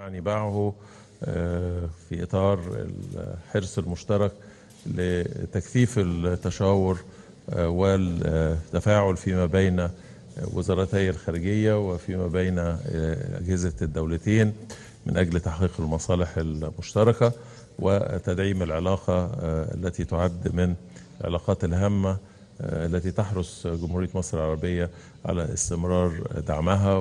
يعني باعه في إطار الحرص المشترك لتكثيف التشاور والتفاعل فيما بين وزارتي الخارجية وفيما بين أجهزة الدولتين من أجل تحقيق المصالح المشتركة وتدعيم العلاقة التي تعد من العلاقات الهامة التي تحرص جمهورية مصر العربية على استمرار دعمها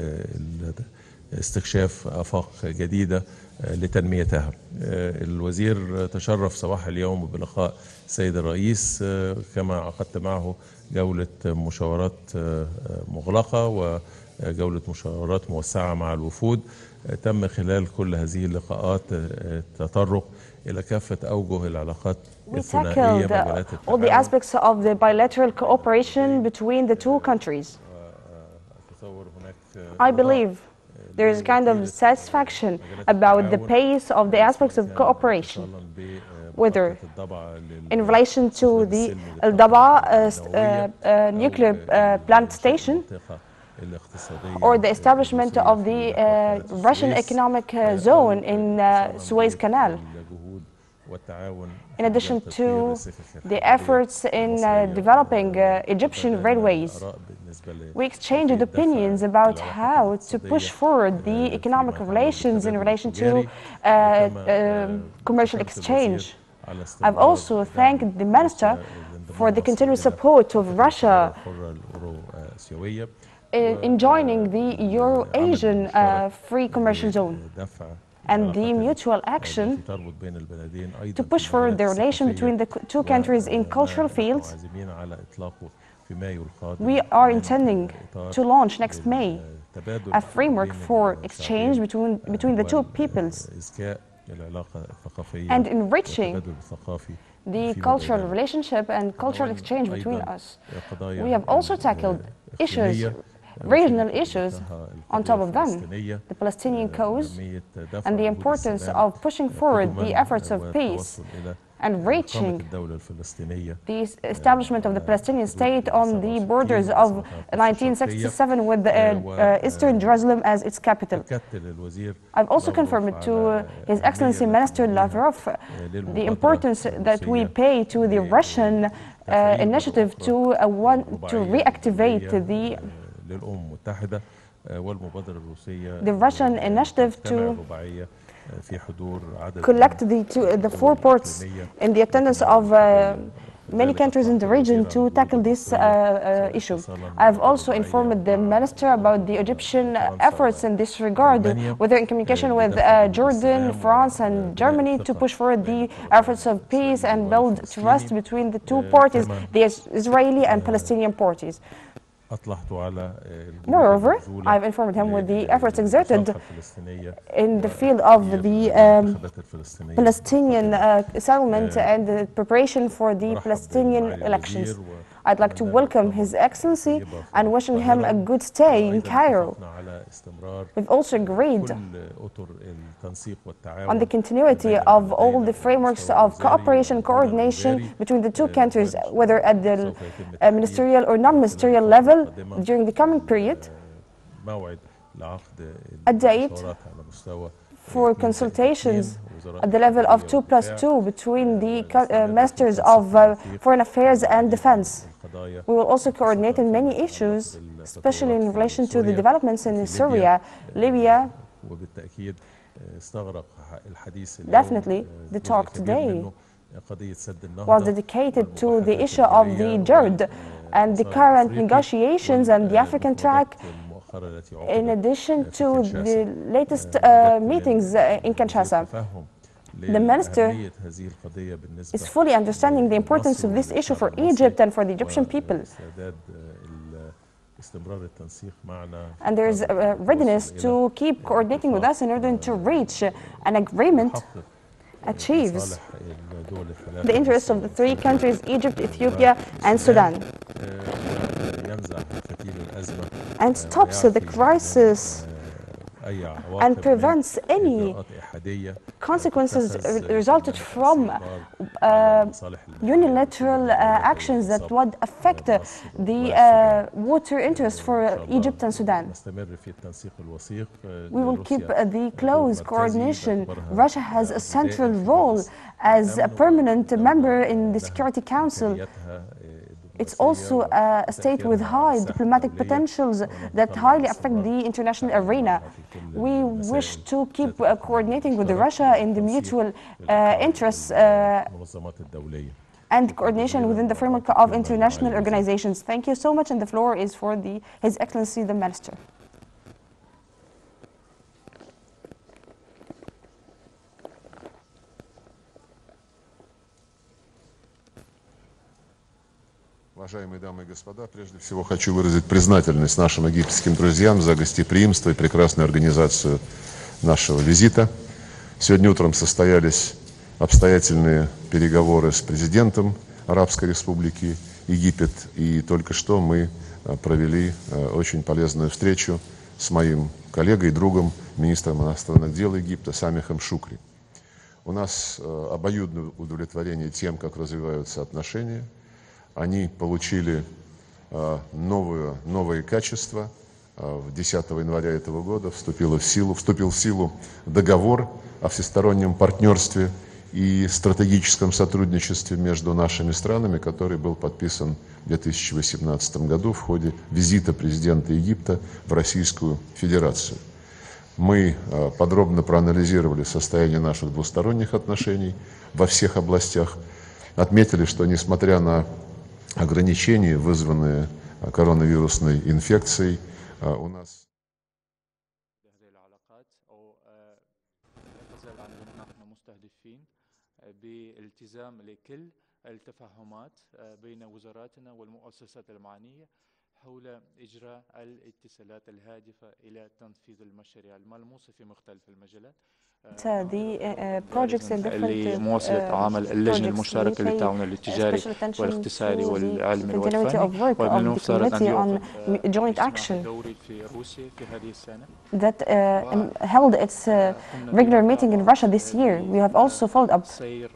واستكشاف آفاق جديدة لتنميتها. الوزير تشرف صباح اليوم بلقاء السيد الرئيس، كما عقدت معه جولة مشاورات مغلقة وجولة مشاورات موسعة مع الوفود. تم خلال كل هذه اللقاءات التطرق إلى كافة أوجه العلاقات الثنائية مجالات التعاون. All the aspects of the bilateral cooperation between the two countries. I believe there is a kind of satisfaction about the pace of the aspects of cooperation, whether in relation to the Al-Daba nuclear plant station or the establishment of the Russian economic zone in Suez Canal. In addition to the efforts in developing Egyptian railways, we exchanged opinions about how to push forward the economic relations in relation to commercial exchange. I've also thanked the Minister for the continuous support of Russia in joining the Euro-Asian Free Commercial Zone and the mutual action to push forward the relation between the two countries in cultural fields. We are intending to launch next May a framework for exchange between the two peoples and enriching the cultural relationship and cultural exchange between us. We have also tackled issues, regional issues on top of them, the Palestinian cause and the importance of pushing forward the efforts of peace and reaching the establishment of the Palestinian state on the borders of 1967 with Eastern Jerusalem as its capital. I've also confirmed to His Excellency Minister Lavrov the importance that we pay to the Russian initiative to reactivate the Russian initiative to collect the four ports in the attendance of many countries in the region to tackle this issue. I have also informed the Minister about the Egyptian efforts in this regard, whether in communication with Jordan, France and Germany, to push forward the efforts of peace and build trust between the two parties, the Israeli and Palestinian parties. Moreover, I've informed him with the efforts exerted in the field of the Palestinian settlement and the preparation for the Palestinian elections. I'd like to welcome His Excellency and wishing him a good stay in Cairo. We've also agreed on the continuity of all the frameworks of cooperation, coordination between the two countries, whether at the ministerial or non-ministerial level during the coming period. A date for consultations at the level of 2+2 between the ministers of foreign affairs and defense. We will also coordinate in many issues, especially in relation to the developments in Syria, Libya. Definitely, the talk today was dedicated to the issue of the JERD and the current negotiations and the African track, in addition to the latest meetings in Kinshasa. The Minister is fully understanding the importance of this issue for Egypt and for the Egyptian people. And there is a readiness to keep coordinating with us in order to reach an agreement achieves the interests of the three countries, Egypt, Ethiopia and Sudan, and stops the crisis and prevents any consequences resulted from unilateral actions that would affect the water interests for Egypt and Sudan. We will keep the close coordination. Russia has a central role as a permanent member in the Security Council. It's also a state with high diplomatic potentials that highly affect the international arena. We wish to keep coordinating with Russia in the mutual interests and coordination within the framework of international organizations. Thank you so much, and the floor is for His Excellency the Minister. Уважаемые дамы и господа, прежде всего хочу выразить признательность нашим египетским друзьям за гостеприимство и прекрасную организацию нашего визита. Сегодня утром состоялись обстоятельные переговоры с президентом Арабской Республики Египет, и только что мы провели очень полезную встречу с моим коллегой и другом, министром иностранных дел Египта Самехом Shoukry. У нас обоюдное удовлетворение тем, как развиваются отношения. Они получили новые качества. 10 января этого года вступил в силу договор о всестороннем партнерстве и стратегическом сотрудничестве между нашими странами, который был подписан в 2018 году в ходе визита президента Египта в Российскую Федерацию. Мы подробно проанализировали состояние наших двусторонних отношений во всех областях, отметили, что несмотря на ограничения, вызванные коронавирусной инфекцией, у нас بالالتزام لكل التفاهمات بين وزاراتنا والمؤسسات المعنية حول إجراء الاتصالات الهادفة إلى تنفيذ المشاريع الملموسة في مختلف المجالات. The projects in different مواصلة عمل اللجنة المشتركة للتعاون التجاري والاقتصادي والعلمي والفني ومن المفترض أن يقف دوري في روسيا في هذه السنة that held its regular meeting in Russia this year. We have also followed up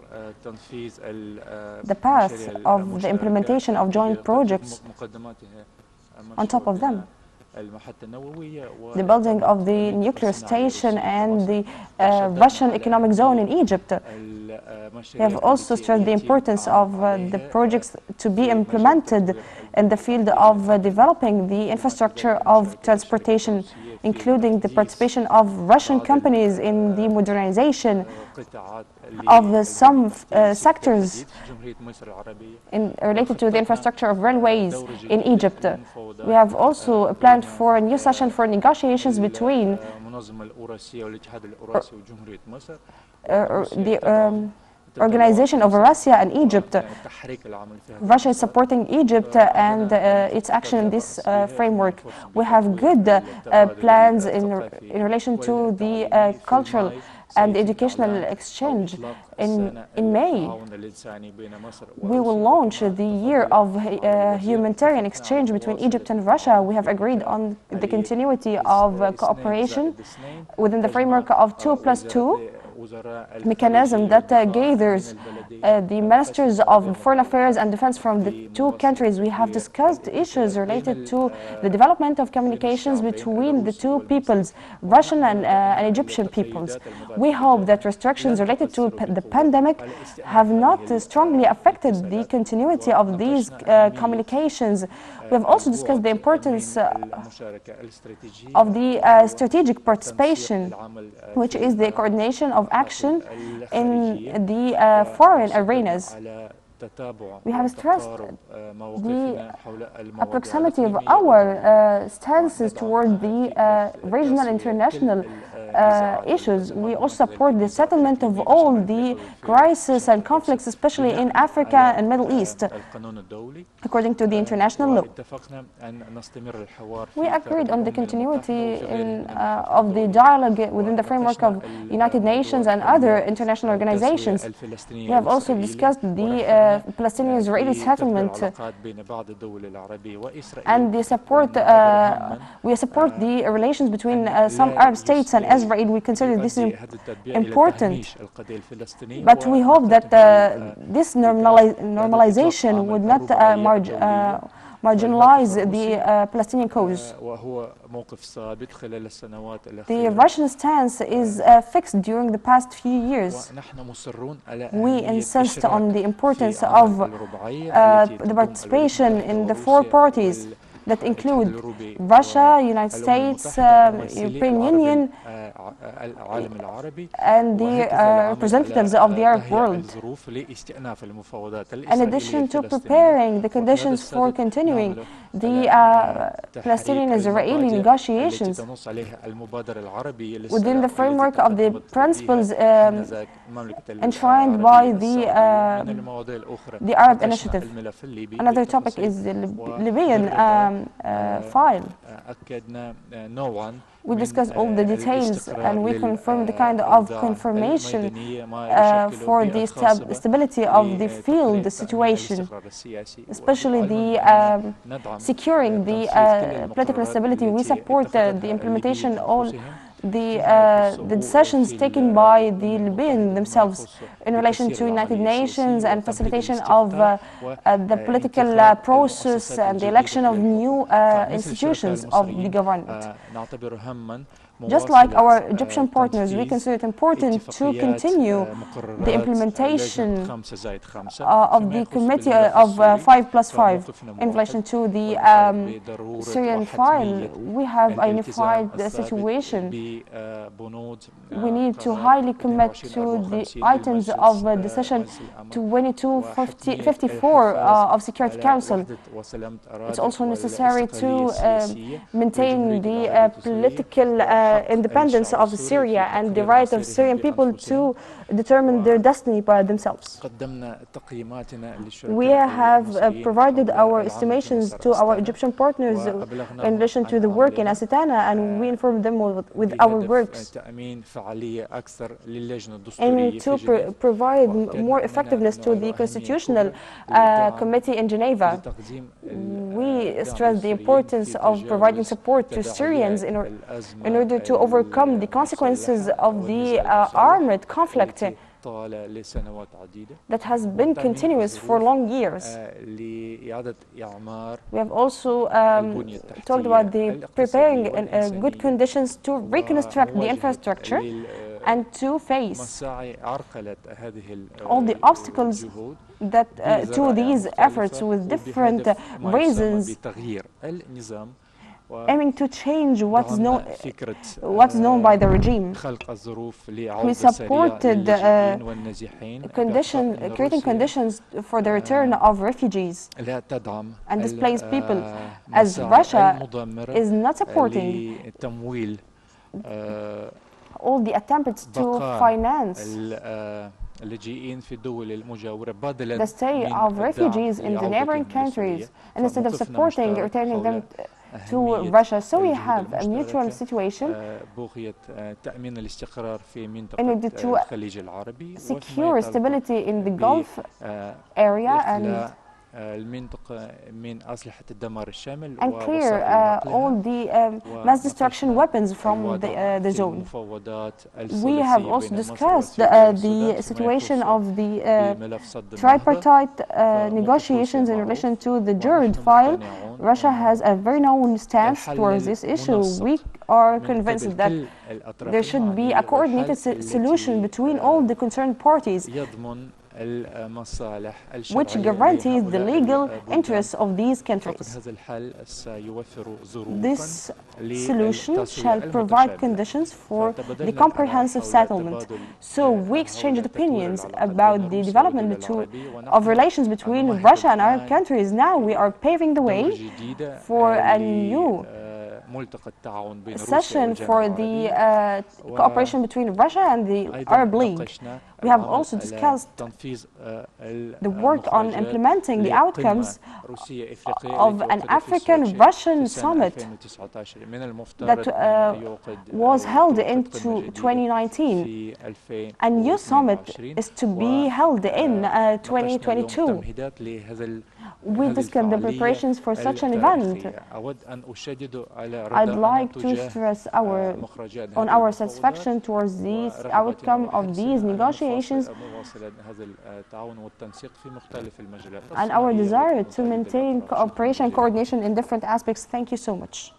the path of the implementation of joint projects. On top of them, the building of the nuclear station and the Russian economic zone in Egypt. We have also stressed the importance of the projects to be implemented in the field of developing the infrastructure of transportation, including the participation of Russian companies in the modernization of some sectors related to the infrastructure of railways in Egypt. We have also planned for a new session for negotiations between the Organization of Eurasia and Egypt. Russia is supporting Egypt and its action in this framework. We have good plans in relation to the cultural and educational exchange. In May, we will launch the year of humanitarian exchange between Egypt and Russia. We have agreed on the continuity of cooperation within the framework of 2+2 mechanism that gathers the ministers of foreign affairs and defense from the two countries. We have discussed issues related to the development of communications between the two peoples, Russian and Egyptian peoples. We hope that restrictions related to the pandemic have not strongly affected the continuity of these communications. We have also discussed the importance of the strategic participation, which is the coordination of action in the foreign arenas. We have stressed the proximity of our stances toward the regional international issues. We also support the settlement of all the crises and conflicts, especially in Africa and Middle East, according to the international law. We agreed on the continuity of the dialogue within the framework of United Nations and other international organizations. We have also discussed the Palestinian-Israeli settlement and the support. We support the relations between some Arab states and Israel. We consider this important, but we hope that this normalization would not marginalize the Palestinian cause. The Russian stance is fixed during the past few years. We insist on the importance of the participation in the four parties that include Russia, United States, European Union, and the representatives of the Arab world. In addition to preparing the conditions for continuing the Palestinian-Israeli negotiations within the framework of the principles enshrined by the Arab Initiative. Another topic is the Libyan file. We discussed all the details and we confirmed the kind of confirmation for the stability of the field situation, especially the securing the political stability. We support the implementation of the decisions taken by the Libyans themselves in relation to United Nations and facilitation of the political process and the election of new institutions of the government. Just like our Egyptian partners, we consider it important to continue the implementation of the committee of 5+5 in relation to the Syrian file. We have a unified situation. We need to highly commit to the items of decision 2254 of Security Council. It's also necessary to maintain the political independence of Syria and the right of Syrian people to determine their destiny by themselves. We have provided our estimations to our Egyptian partners in relation to the work in Asitana, and we informed them with our works, aiming to provide more effectiveness to the Constitutional Committee in Geneva. We stress the importance of providing support to Syrians in order to overcome the consequences of the armed conflict that has been continuous for long years. We have also talked about the preparing good conditions to reconstruct the infrastructure and to face all the obstacles that to these efforts with different reasons, aiming to change what's known by the regime. We supported creating conditions for the return of refugees and displaced people, as Russia is not supporting all the attempts to finance the stay of refugees in the neighboring countries, and instead of supporting returning them to Russia. So we have a mutual situation in order to secure stability in the Gulf area and clear all the mass destruction weapons from the zone. We have also discussed the situation of the tripartite negotiations in relation to the Jurd file. Russia has a very known stance towards this issue. We are convinced that there should be a coordinated solution between all the concerned parties, which guarantees the legal interests of these countries. This solution shall provide conditions for the comprehensive settlement. So we exchanged opinions about the development of relations between Russia and our countries. Now we are paving the way for a new session for the cooperation between Russia and the Arab League. We have also discussed the work on implementing the outcomes of an African-Russian summit that was held in 2019. A new summit is to be held in 2022. We discussed the preparations for such an event. I'd like to stress on our satisfaction towards the outcome of these negotiations and our desire to maintain cooperation and coordination in different aspects. Thank you so much.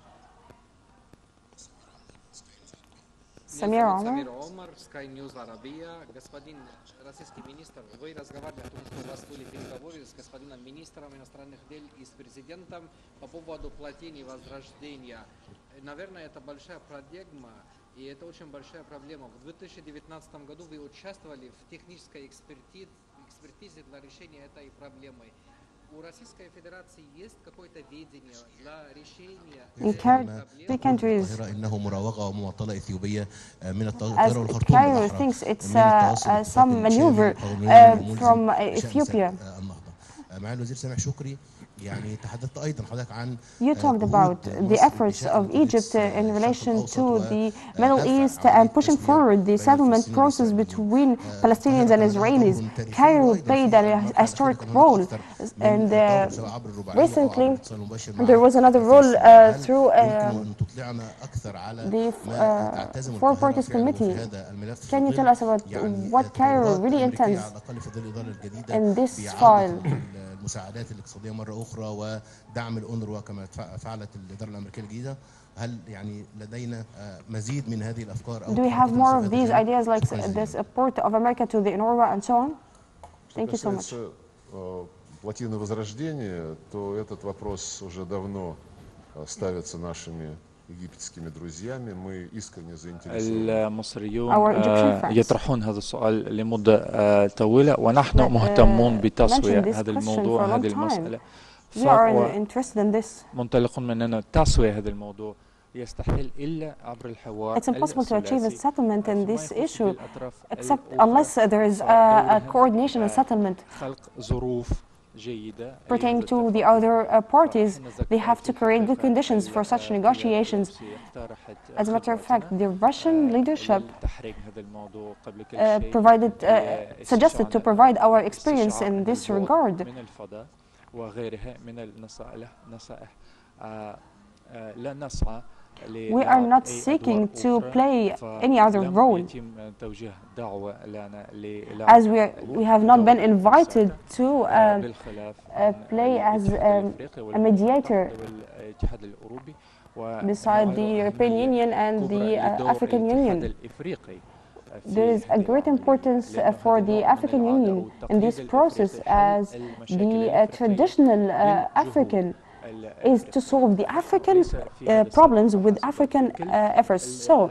Sameh Omar, Sky News Arabia. Господин российский министр, вы разговаривали в переговоры с господином министром иностранных дел и с президентом по поводу плотины возрождения. Наверное, это большая парадигма, и это очень большая проблема. В 2019 году вы участвовали в технической экспертизе для решения этой проблемы. У Российской Федерации есть какое-то видение для решения three countries, as Cairo thinks it's some maneuver from Ethiopia. You talked about the efforts of Egypt in relation to the Middle East and pushing forward the settlement process between Palestinians and Israelis. Cairo played a historic role, and recently there was another role through the Four Parties Committee. Can you tell us about what Cairo really intends in this file? المساعدات الاقتصادية مرة أخرى ودعم الأونروا كما فعلت الإدارة الأمريكية الجديدة. هل يعني لدينا مزيد من هذه الأفكار؟ Do we have more of these ideas like the support of America to the UNRWA and so on? Thank you so much. Плотины возрождения, то этот вопрос уже давно ставится нашими египетскими друзьями. Мы искренне заинтересованы. المصريون يطرحون هذا السؤال لمدة طويلة ونحن مهتمون بتسوية هذا الموضوع هذه المسألة. منطلقون من أن تسوية هذا الموضوع يستحيل إلا عبر الحوار. It's impossible to achieve a settlement in this issue except unless there is a coordination and settlement. خلق ظروف pertaining to the other parties. They have to create good conditions for such negotiations. As a matter of fact, the Russian leadership suggested to provide our experience in this regard. We are not seeking to play any other role, as we have not been invited to play as a mediator beside the European Union and the African Union. There is a great importance for the African Union in this process, as the traditional African is to solve the African problems with African efforts. So,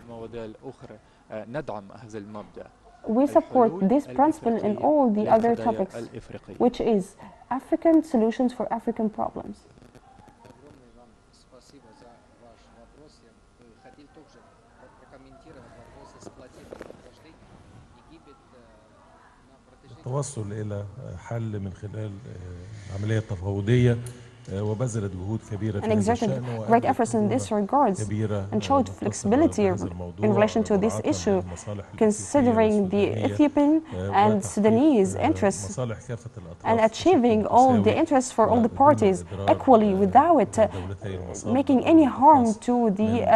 we support this principle in all the other topics, which is African solutions for African problems. التوصل إلى حل من خلال عملية تفاوضية وبذلت جهود كبيرة and exerted great efforts in this regard and showed flexibility in relation to this issue, considering the Ethiopian and Sudanese interests and achieving all the interests for all the parties equally without making any harm to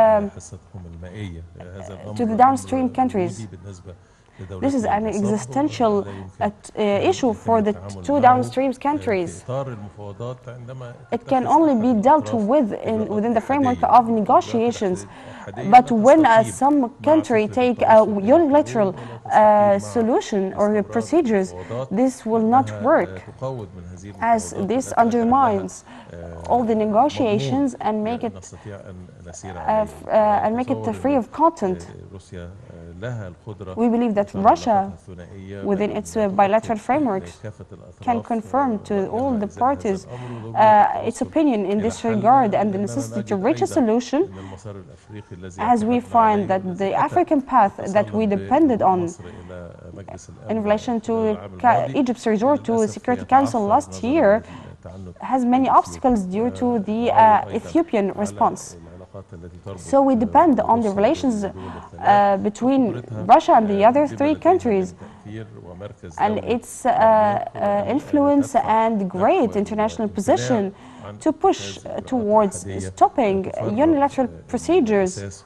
the downstream countries. This is an existential issue for the two downstream countries. It can only be dealt with within the framework of negotiations. But when some country take a unilateral solution or procedures, this will not work, as this undermines all the negotiations and make it free of content. We believe that Russia, within its bilateral frameworks, can confirm to all the parties its opinion in this regard and the necessity to reach a solution, as we find that the African path that we depended on in relation to Egypt's resort to the Security Council last year has many obstacles due to the Ethiopian response. So we depend on the relations between Russia and the other three countries and its influence and great international position to push towards stopping unilateral procedures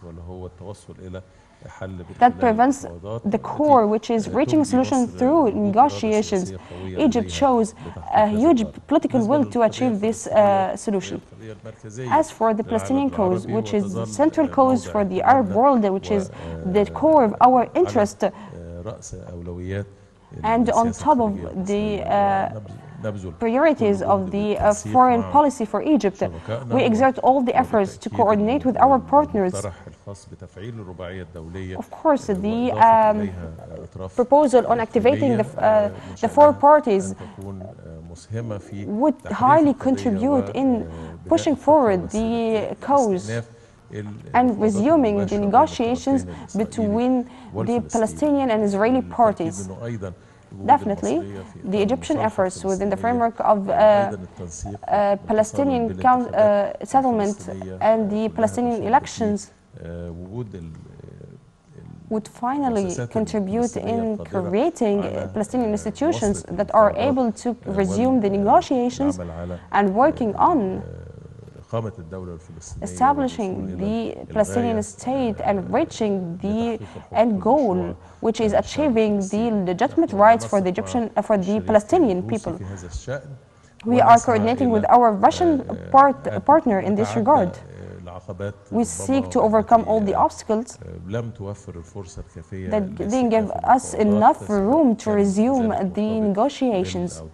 that prevents the core, which is reaching a solution through negotiations. Egypt shows a huge political will to achieve this solution. As for the Palestinian cause, which is the central cause for the Arab world, which is the core of our interest, and on top of the priorities of the foreign policy for Egypt, we exert all the efforts to coordinate with our partners. Of course, the proposal on activating the four parties would highly contribute in pushing forward the cause and resuming the negotiations between the Palestinian and Israeli parties. Definitely, the Egyptian efforts within the framework of Palestinian settlement and the Palestinian elections would finally contribute in creating Palestinian institutions that are able to resume the negotiations and working on establishing the Palestinian state and reaching the end goal, which is achieving the legitimate rights for the Palestinian people. We are coordinating with our Russian partner in this regard. We seek to overcome all the obstacles that didn't give us enough room to resume the negotiations.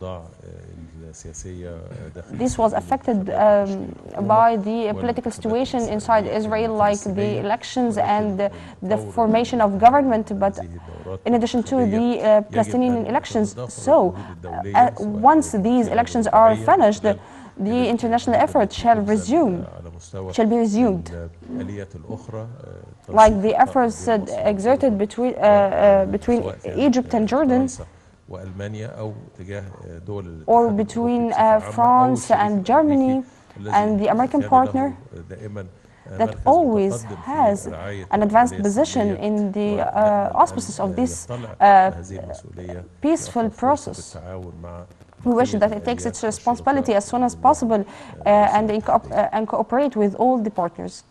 This was affected by the political situation inside Israel, like the elections and the formation of government, but in addition to the Palestinian elections. So, once these elections are finished, the international effort shall be resumed. Like the efforts exerted between Egypt and Jordan, or between France and Germany and the American partner, that always has an advanced position in the auspices of this peaceful process. We wish that it takes its responsibility as soon as possible and cooperate with all the partners.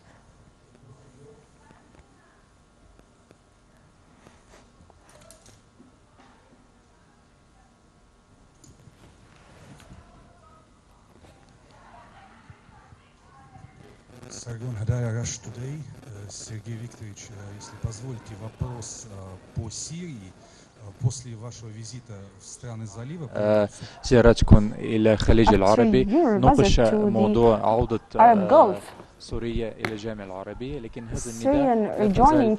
Sergel Rush today. Sergey Viktorovich, если позволите, вопрос по Сирии. после вашего визита в страны залива. زيارتكم إلى الخليج العربي ناقش موضوع عودة سوريا إلى الجامعة العربية، لكن هذا النداء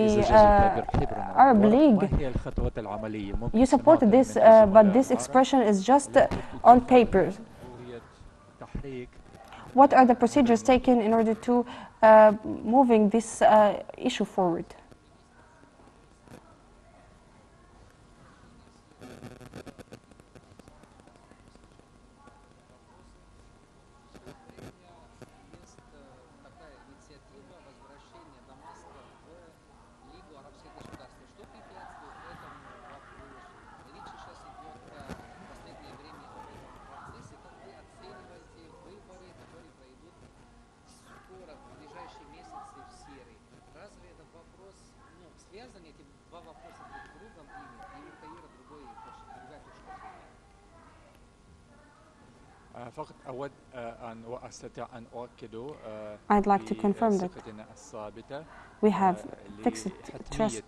Arab League. ما هي الخطوات العملية؟ You supported this, but this expression is just on paper. What are the procedures taken in order to moving this issue forward? I'd like to confirm that we have fixed trust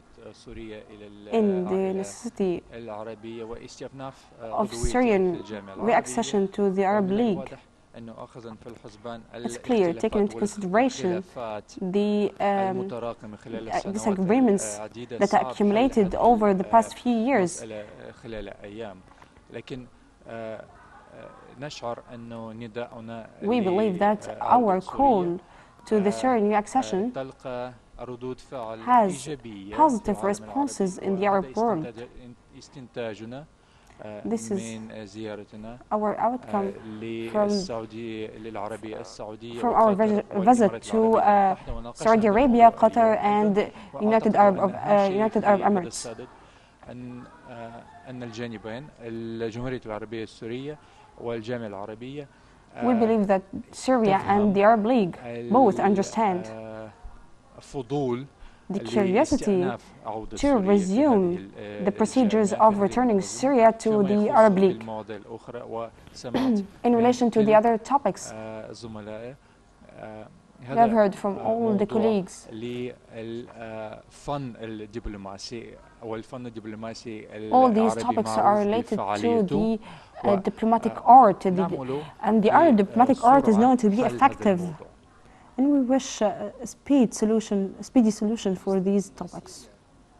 in the necessity of Syrian reaccession to the Arab League It's clear, taking into consideration the disagreements that accumulated over the past few years. We believe that our call to the Syrian new accession has positive responses in the Arab world. This is our outcome from our visit to Saudi Arabia, Qatar, and United Arab Emirates. We believe that Syria and the Arab League both understand the curiosity to resume the procedures of returning Syria to the Arab League. In relation to the other topics, we have heard from all the colleagues. All these topics are related to the diplomatic art, and the Arab diplomatic art is known to be effective. And we wish a speedy solution for these topics.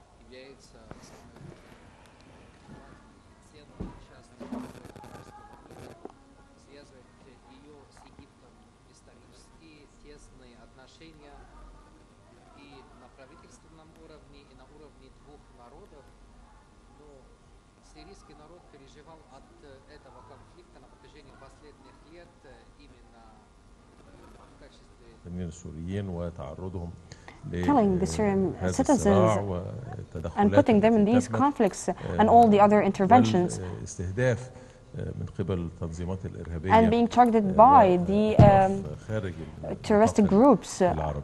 Killing the Syrian citizens and putting them in these conflicts and all the other interventions, and being targeted by the terrorist groups.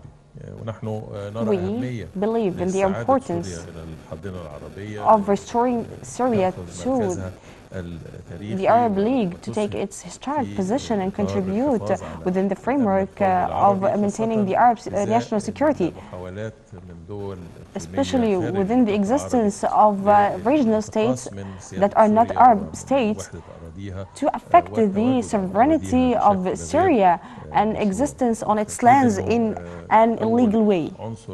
We believe in the importance of restoring Syria to the Arab League to take its historic position and contribute within the framework of maintaining the Arab national security, especially within the existence of regional states that are not Arab states, to affect the sovereignty of Syria and existence on its lands in an illegal way.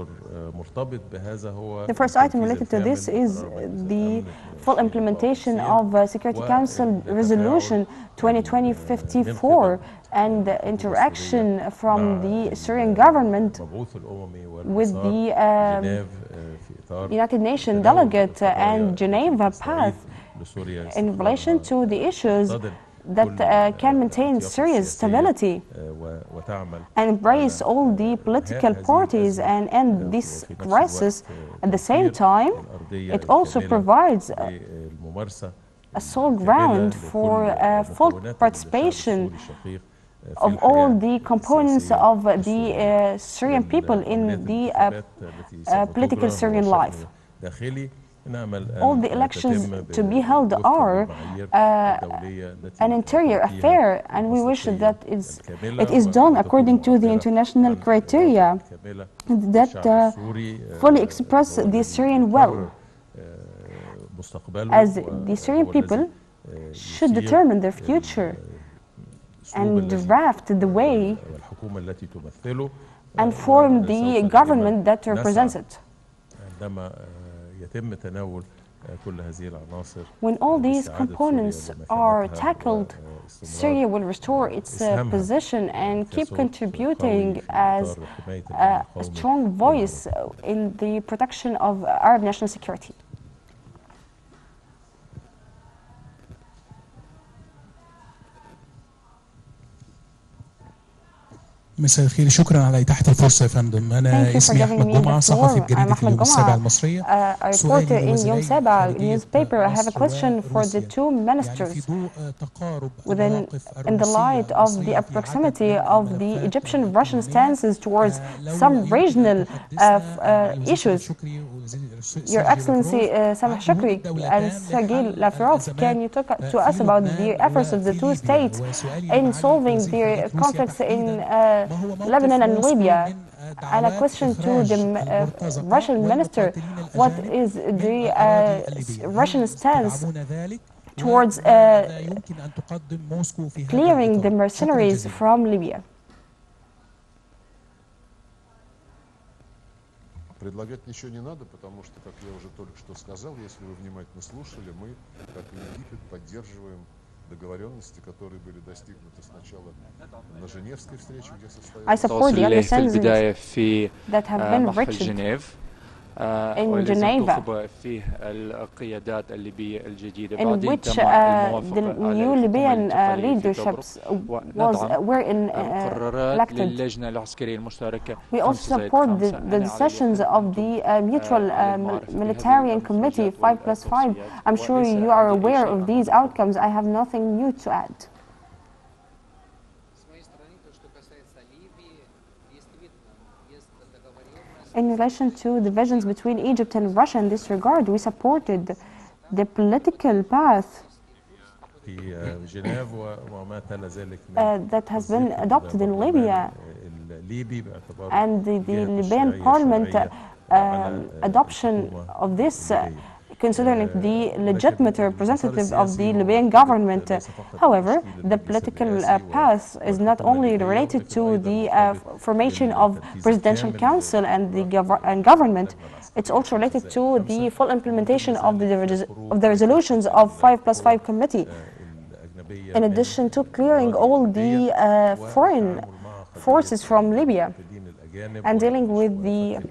The first item related to this is the full implementation of Security Council Resolution 2020-54 and the interaction from the Syrian government with the United Nations delegate and Geneva path in relation to the issues that can maintain Syria's stability and embrace all the political parties and end this crisis. At the same time, it also provides a solid ground for full participation of all the components of the Syrian people in the political Syrian life. All the elections to be held are an interior affair, and we wish that it is done according to the international criteria that fully express the Syrian will, as the Syrian people should determine their future and draft the way and form the government that represents it. When all these components are tackled, Syria will restore its position and keep contributing as a strong voice in the protection of Arab national security. مساء الخير، شكرا على إتاحة الفرصة يا فندم. أنا اسمي أحمد جمعة، صحفي بجريدة اليوم السابع المصرية. reporter in يوم سابع newspaper. I have a question for the two ministers. In the light of the proximity of the Egyptian-Russian stances towards some regional issues, Your Excellency Sameh Shoukry and Sergel Lavrov, can you talk to us about the efforts of the two states in solving the conflicts in Lebanon and Libya? And a question to the Russian minister: what is the Russian stance towards clearing the mercenaries from Libya. Предлагать ничего не надо, потому что, как я уже только что сказал, если вы внимательно слушали, мы, как и Египет, поддерживаем договоренности, которые были достигнуты сначала на Женевской встрече, где состоялась. I support the understandings that have been reached in Geneva, in which the new Libyan leaderships were elected. We also support the decisions of the Mutual Military Committee 5+5. I'm sure you are aware of these outcomes. I have nothing new to add. In relation to divisions between Egypt and Russia in this regard, we supported the political path that has been adopted in Libya, and the Libyan parliament adoption of this, considering it the legitimate representative of the Libyan government. However, the political path is not only related to the formation of Presidential Council and the government, it's also related to the full implementation of the resolutions of 5+5 committee, in addition to clearing all the foreign forces from Libya and dealing with the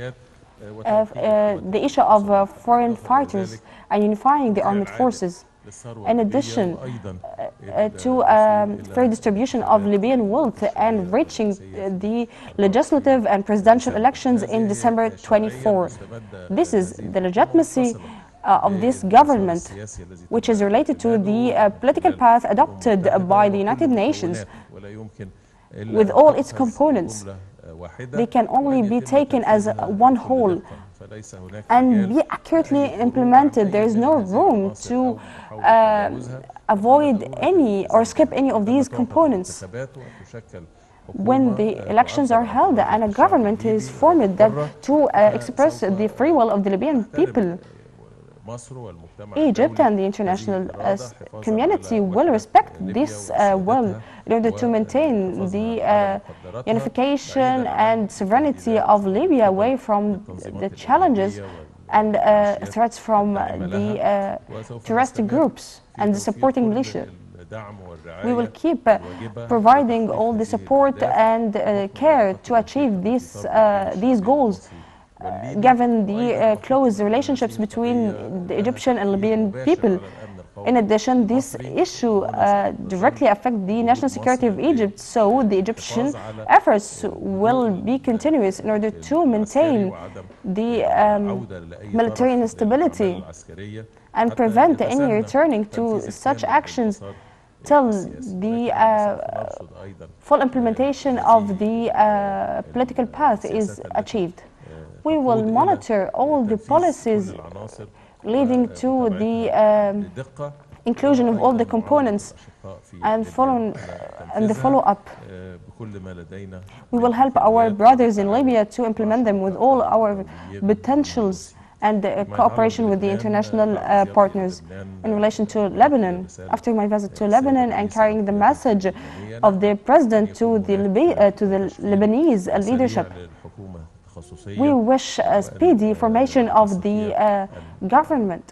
issue of foreign fighters and unifying the armed forces. In addition to fair distribution of Libyan wealth and reaching the legislative and presidential elections in December 24. This is the legitimacy of this government, which is related to the political path adopted by the United Nations with all its components. They can only be taken as one whole and be accurately implemented. There is no room to avoid any or skip any of these components. When the elections are held and a government is formed to express the free will of the Libyan people, Egypt and the international community will respect this will in order to maintain the unification and sovereignty of Libya away from the challenges and threats from the terrorist groups and the supporting militia. We will keep providing all the support and care to achieve these goals, given the close relationships between the Egyptian and Libyan people. In addition, this issue directly affects the national security of Egypt, so the Egyptian efforts will be continuous in order to maintain the military instability and prevent any returning to such actions till the full implementation of the political path is achieved. We will monitor all the policies leading to the inclusion of all the components and the follow-up. We will help our brothers in Libya to implement them with all our potentials and cooperation with the international partners. In relation to Lebanon, after my visit to Lebanon and carrying the message of the president to the Lebanese leadership, we wish a speedy formation of the government.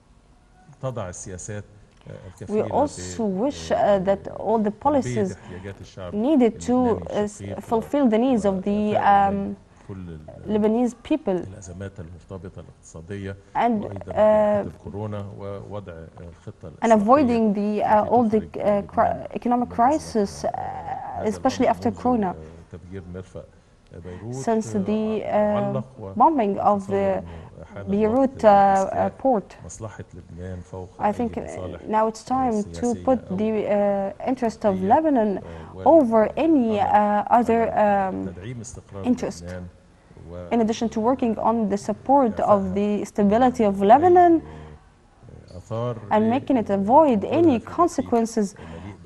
We also wish that all the policies needed to fulfill the needs of the Lebanese people and avoiding all the economic crisis, especially after Corona. Since the bombing of the Beirut port, I think now it's time to put the interest of Lebanon over any other interest. In addition to working on the support of the stability of Lebanon and making it avoid any consequences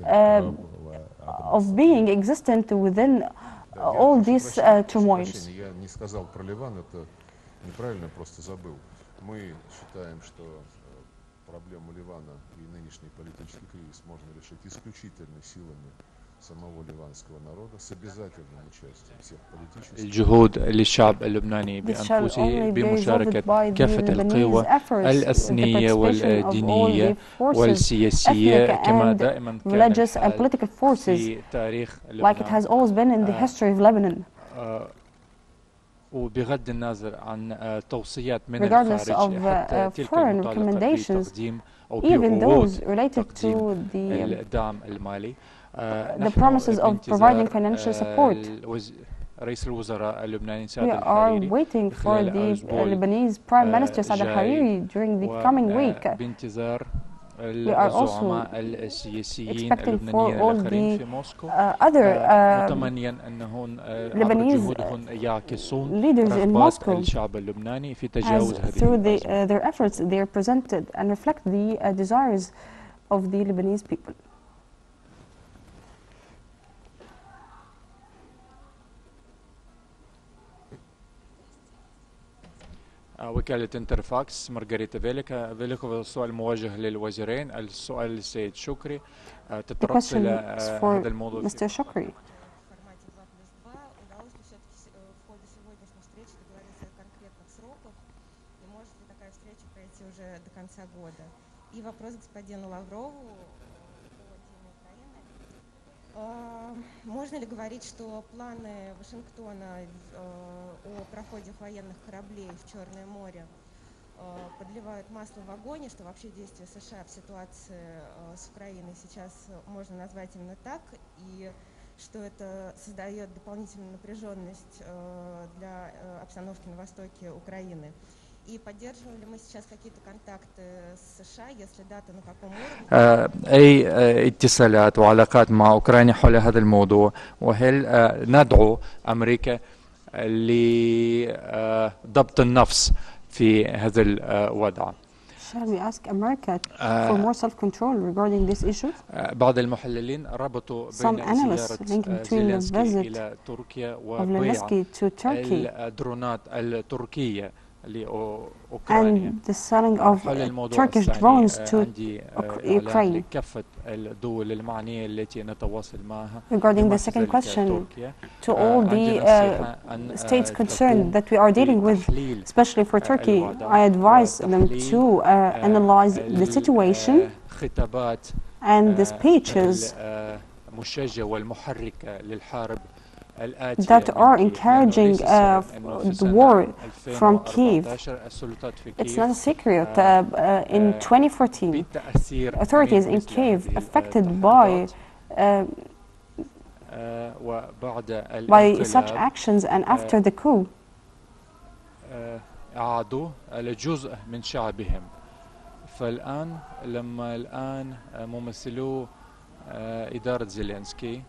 of being existent within all these turmoils. Я не сказал про Ливан, это неправильно, просто забыл. Мы считаем, что проблему Ливана и нынешний политический кризис можно решить исключительно силами самого ливанского народа с обязательным участием всех политических. الجهود للشعب اللبناني بأنفسه بمشاركة كافة القوى الأثنية والدينية والسياسية كما دائما كان في تاريخ لبنان. وبغض النظر عن توصيات من الخارج حتى تلك المتعلقة بتقديم أو بتقديم الدعم المالي. The promises of providing financial support. رئيس الوزراء اللبناني We are waiting for the Lebanese Prime Minister Saad al-Hariri during the coming week. بانتظار We are also السياسيين expecting for اللبنانيين all الآخرين the في موسكو other متمنيا أنهم Lebanese يعكسون leaders in رغبات Moscow الشعب اللبناني في تجاوز as هذه through الأزمة. their efforts they are presented and reflect the desires of the Lebanese people. وكالة انترفاكس مارغريتا فيليكوفا. السؤال موجه للوزيرين. السؤال للسيد شكري تطرق إلى هذا الموضوع. Mr. Shoukry. И вопрос господину Лаврову можно ли говорить, что планы Вашингтона о проходе военных кораблей в Черное море подливают масло в огонь, и что вообще действия США в ситуации с Украиной сейчас можно назвать именно так, и что это создает дополнительную напряженность для обстановки на востоке Украины? И поддерживаем ли мы сейчас какие-то контакты с США, если да, то на каком уровне? أي اتصالات وعلاقات مع أوكرانيا حول هذا الموضوع، وهل ندعو أمريكا لضبط النفس في هذا الوضع؟ Shall we ask America for more self-control regarding this issue? بعض المحللين ربطوا بين زيارة زيلينسكي إلى تركيا وبيع الدرونات التركية لأوكرانيا. And the selling of Turkish drones to Ukraine. كافة الدول المعنية التي نتواصل معها. Regarding the second question, to all the states concerned that we are dealing with, especially for Turkey, I advise them to analyze the situation and the speeches مشجعة والمحركة للحرب that are encouraging the war from Kyiv. It's not a secret. In 2014, authorities in Kyiv affected by such actions and after the coup, عادوا لجزء من شعبهم. فالآن لما ممثلو إدارة زيلينسكي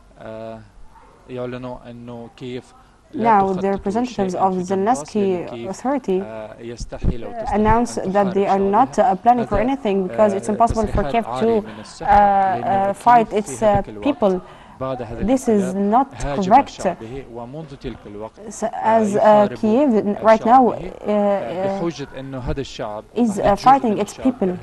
now the representatives of the Zelensky authority announced that they are not planning for anything because it's impossible for Kiev to fight its people. This is not correct, as Kiev right now is fighting its people,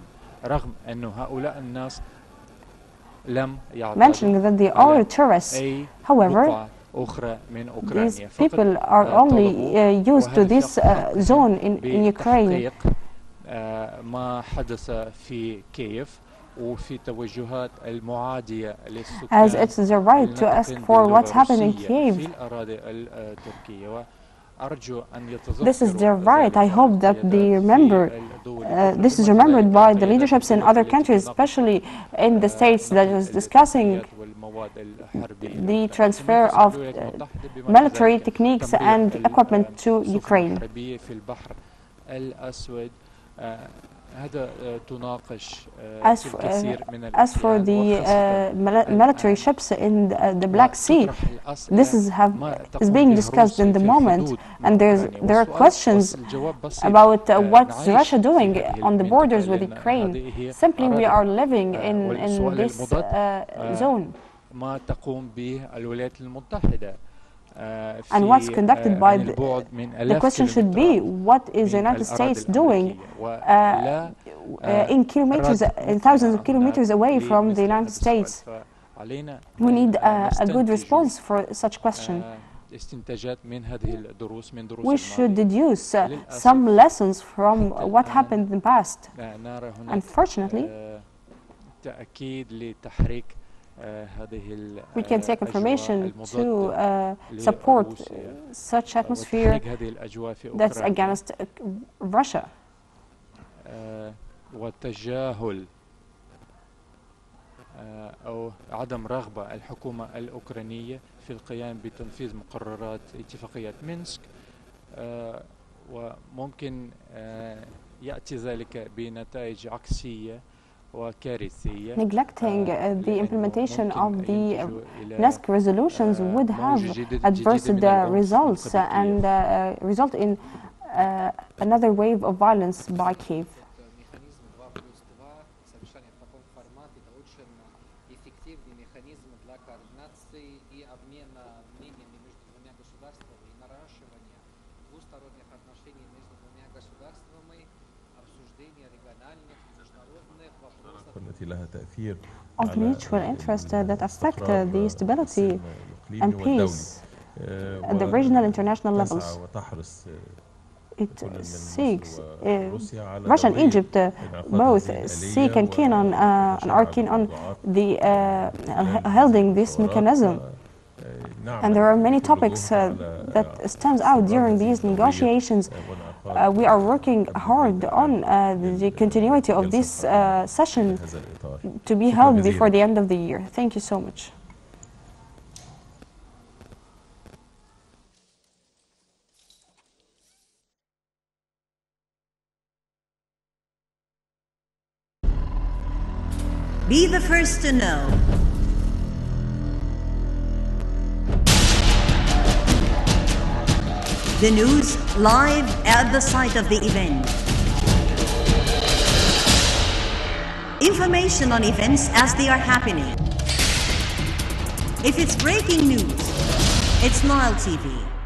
mentioning that they are terrorists. However, these people are only used to this zone in Ukraine. As it's their right to ask for what's happening in Kyiv. This is their right. I hope that they remember. This is remembered by the leaderships in other countries, especially in the states that is discussing the transfer of military techniques and equipment to Ukraine. As for the military ships in the Black Sea, this is being discussed in the moment, and there are questions about what's Russia doing on the borders with Ukraine. Simply, we are living in this zone. And what's conducted by the question should be, what is the United States doing in kilometers, in thousands of kilometers away from the United States? We need a good response for such question. We should deduce some lessons from what happened in the past. Unfortunately, we can take information to support such atmosphere that's against Russia. أو عدم رغبة الحكومة الأوكرانية في القيام بتنفيذ مقررات اتفاقية مينسك وممكن يأتي ذلك بنتائج عكسية وكارثية. Neglecting the implementation of the Minsk resolutions would have adverse results and result in another wave of violence by Kyiv. Of mutual interest that affect the stability and peace at the regional and international levels. It seeks, Russia and Egypt both seek and are keen on the holding this mechanism. And there are many topics that stands out during these negotiations. We are working hard on the continuity of this session to be held before the end of the year. Thank you so much. Be the first to know. The news live at the site of the event. Information on events as they are happening. If it's breaking news, it's Nile TV.